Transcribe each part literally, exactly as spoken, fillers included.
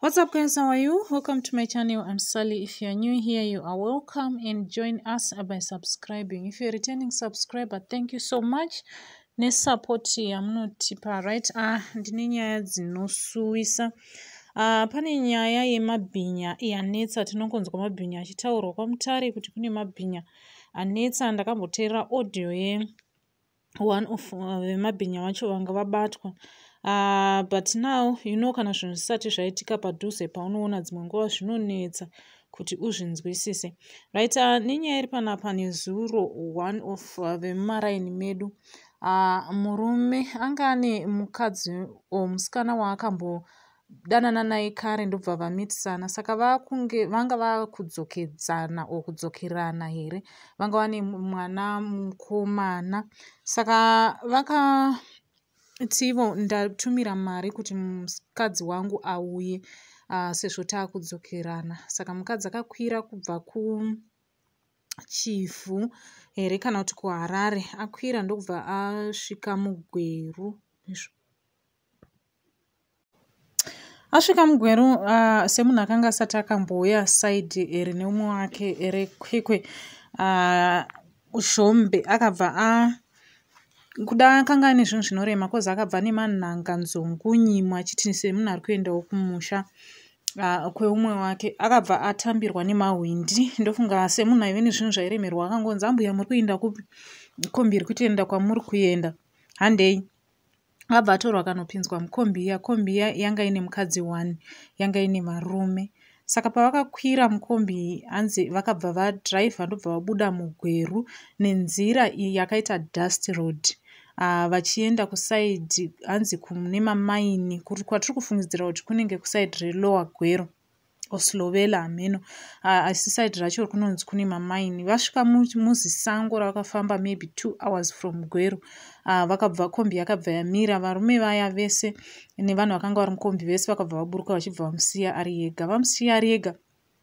What's up guys, how are you? Welcome to my channel. I'm Sally. If you're new here, you are welcome and join us by subscribing. If you're a returning subscriber, thank you so much. Ne support yamunotipa, right? Ah, ndine nyaya dzinosuwisa. Ah, pane nyaya yemabhinya yanetsa. Tinongonzwa mabhinya achitaurwa kwamutare kuti kune mabhinya anetsa. Ndakamboteerera audio ye one of vemabhinya vacho vanga vabatwa. Uh, but now you know kana zvinhu zvisati zvaitika padhuze paunoona dzimwe nguva zvinonetsa kuti uzvinzwisise, right? Uh, nenyaya iri panapa nezuro one of uh, vemumaraini medu, uh, murume anga ane mukadzi omusikana waakambodanana naye kare ndobva vamitisana, saka vakunge vanga vakudzokedzana o kudzokerana here, vanga vane mwana mukomana, saka vaka tivo ndatumira mari kuti mukadzi wangu auye uh, sezvo taakudzokerana. Saka mukadzi akakwira kubva kuchifu here kana kuti kuharare, akwira ndokubva asvika muGweru. Asvika muGweru uh, semunhu akanga asati akambouya saidhi iri neumwe wake rekwekwe uh, Zhombe, akabva a kuda akanga ane zvinhu zvinorema kozi akabva nemanhanga nzongunyimwe achiti semunhu ari kuendawo kumusha uh, kweumwe wake, akabva atambirwa nemahwindi. Ndofunga semunhu aive nezvinhu zvairemerwa akangonzi ambuya muri kuenda kupi? Kombi iri kutoenda kwamuri kuenda handei. Akabva atorwa akanopinzwa mukombi iya. Kombi iya yanga ine mukadzi one, yanga ine varume. Saka pavakakwira mukombi hanzi vakabva vadhiraivha ndobva vabuda muGweru nenzira yakaita dust road uh, vachienda kusaidhi hanzi kune mamaini kwatiri kufungidzira kuti kunenge kusaidhi relower Gweru oslovela hameno, uh, asi saidhi racho kunonzi kune mamaini. Vasvika muzisango ravakafamba maybe two hours from Gweru. Uh, vakabva kombi yakabva yamira, varume vaya vese nevanhu vakanga vari mukombi vese vakabva vaburuka vachibva vamusiya ari ega. Vamusiya ari ega,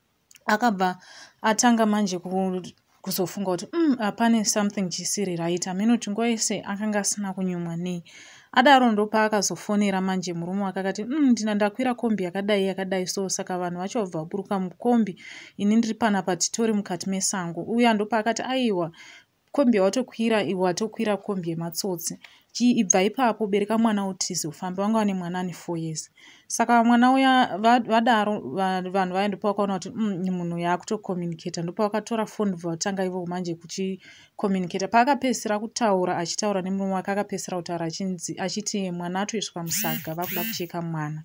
akabva atanga manje kuzofunga kuti mm, pane something chisiri right. Hameno kuti nguva yese akanga asina kunyumwa nei. Adaro ndopa akazofonera manje murume wake akati mm, ndina ndakwira kombi yakadai yakadai so. Saka vanhu vacho vabva vaburuka mukombi, ini ndiri panapa titori mukati mesango. Uya ndopa akati aiwa kombi watokwira iwe watokwira kombi yematsotsi. Ibva ipapo bereka mwana utizi ufambe. Vanga vane mwana ane four years. Saka mwana uya vadaro vanhu vaya ndopa vakaona kuti mm, munhu yaakutokomunicata. Ndopa vakatora foni vatanga ivo manje kuchikomunicata. Paakapedzisira kutaura achitaura nemurume wake, akapedzisira kutaura achinzi achiti mwana atoiswa musaga vakuda kucheka mwana.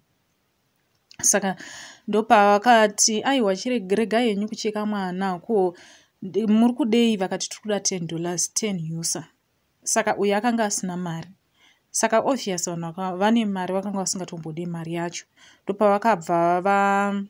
Saka ndopa vakati aiwa chirega yenyu kucheka mwana ko muri kudei? Vakati tiri kuda ten dollars, ten usa. Saka uyu akanga asina mari. Saka obvious vanhu vane mari vakanga vasingatombode mari yacho. Ndopa vakabva va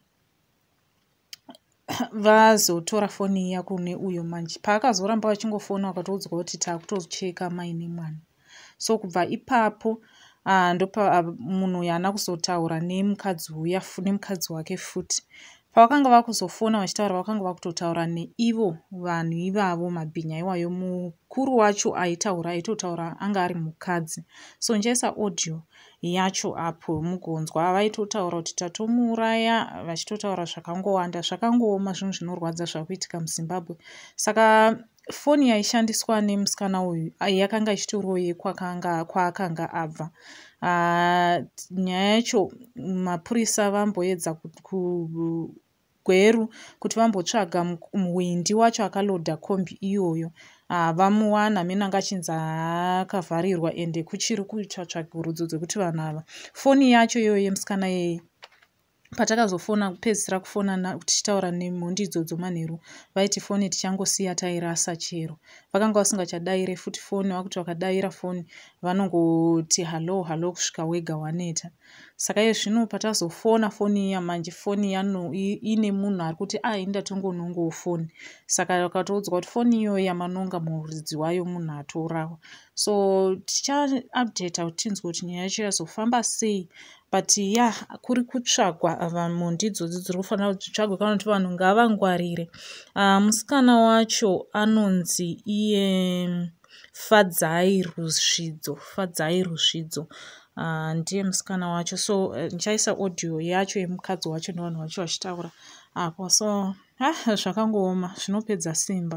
vazotora foni iya kune uyo manje. Paakazoramba vachingofona vakatoudzwa kuti taakutocheka mai nemwana. So kubva ipapo uh, ndopa uh, munhu yana kuzotaura nemukadzi uya nemukadzi wake futi. Pavakanga vakuzofona vachitaura vakanga vakutotaura neivo vanhu ivavo mabhinya iwayo. Mukuru wacho aitaura aitotaura anga ari mukadzi. So njaisa audio yacho apo mugonzwa vaitotaura kuti tatomuuraya, vachitotaura zvakangowanda zvakangooma zvinhu zvinorwadza zvakuitika muZimbabwe. Saka foni yaishandiswa nemusikana uyu yakanga ichitoriwo yekwakanga kwaakanga abva. Uh, nyaya yacho mapurisa vamboedza kuGweru kuti vambotsvaga muwindi wacho akalodha kombi iyoyo. Uh, vamuwana meno anga achinzi akavharirwa ende kuchiri kuitwa tsvagurudzo dzekuti vanhu ava. Foni yacho iyoyo yemusikana yeye patakazofona kupedzisira kufona tichitaura nemhondi idzodzo manheru vaiti foni tichangosiya tairasa chero. Vakanga vasingachadayire futi foni, vakuti vakadayira foni vanongoti halo halo kusvika wega waneta. Saka iye zvino patazofona foni iya manje foni yano ine munhu ari kuti ah indatongonongawo foni. Saka vakatoudzwa kuti foni iyoyo yamanonga muridzi wayo munhu atorawa. So ticha update kuti tinzwe kuti nyaya yacho yazofamba sei. But ya yeah, kuri kutsvagwa mhondi idzodzi dziri kufanira kutsvagwa kana kuti vanhu ngavangwarire. Uh, musikana wacho anonzi iye Fadzai Rusvidzo, Fadzai Rusvidzo. uh, ndiye musikana wacho. So uh, ndichaisa audio yacho yemukadzi wacho nevanhu vacho vachitaura apo. So ah, zvakangooma, zvinopedza simba.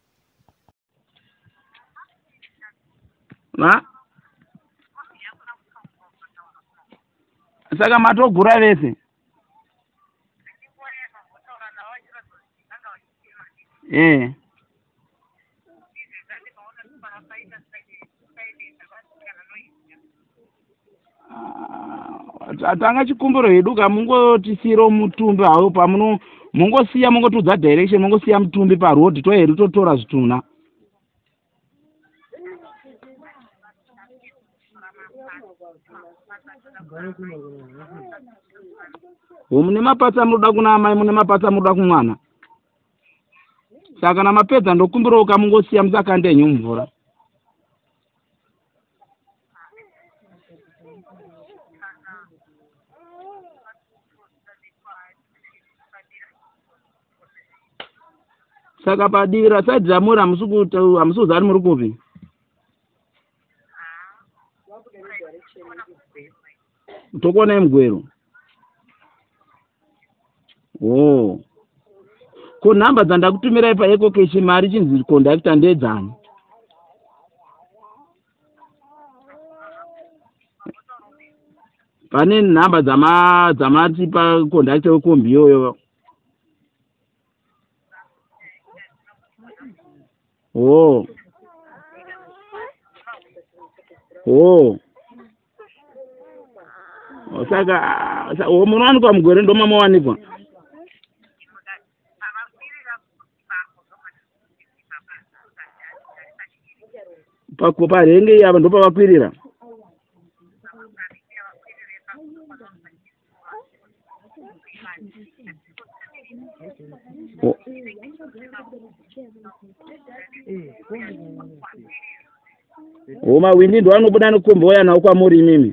Ma? Saka matogura vese. Eh. Atanga chikumbiro hedu kamungotisiro mutumbi hawo pamuno mungosiya mungotudza direction mungosiya mutumbi pa road to hedu totora zvituna. Mune mapatsa munoda kuna mai mune mapatsa munoda kumwana. Saka na mapedza ndokumbiro kamungosiya musakandenyu mvura. Saka padira sadza muri amusukuta amusuzani muri kupi? Tokona mgweru. Oh. Ko namba dzandakutumirai pa eko keshi mari chinzi conductor ndedzani. Pane namba dzama dzamati pa conductor wekombi yoyo. Oh. Oh. Saka o munani kwa mgwere ndo mama wanikwa. Pakupa renge yaba ndo pakwirira. Oh. Oma windi ndo anobuda nokomboya nawo kwa muri mimi.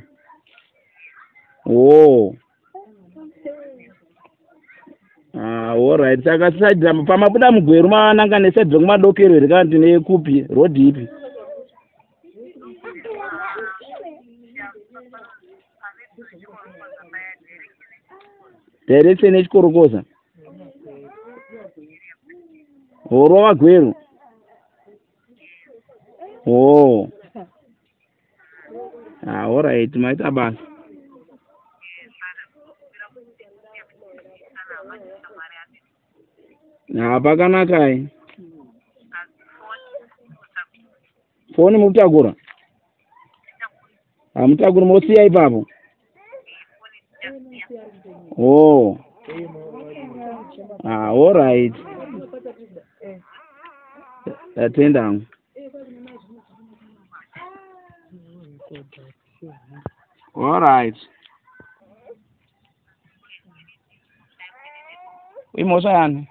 Oh. Ah, all right. Saka sadza pamabuda mugweru mananga nesadza kumadokero rikanti nekupi road ipi. Direction echikorokoza. Oro wagweru. Oh. Ah, all right. Maita basi. Na pakanaka ai. Foni mutagura. Ah, mutagura mosiya ipapo. Oh. Ah, all right. Atenda. All right. Imosa yani.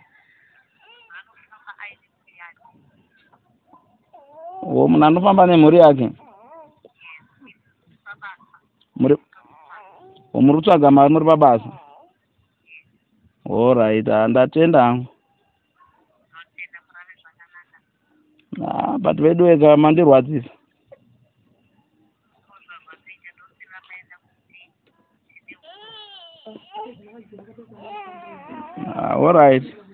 Oh, munanofamba nemhuri yake. Muri muri kutsvaga mari muri pabasa. All right, ndatenda. Ah, but vedu wega mandirwadzisa. Ah, all right.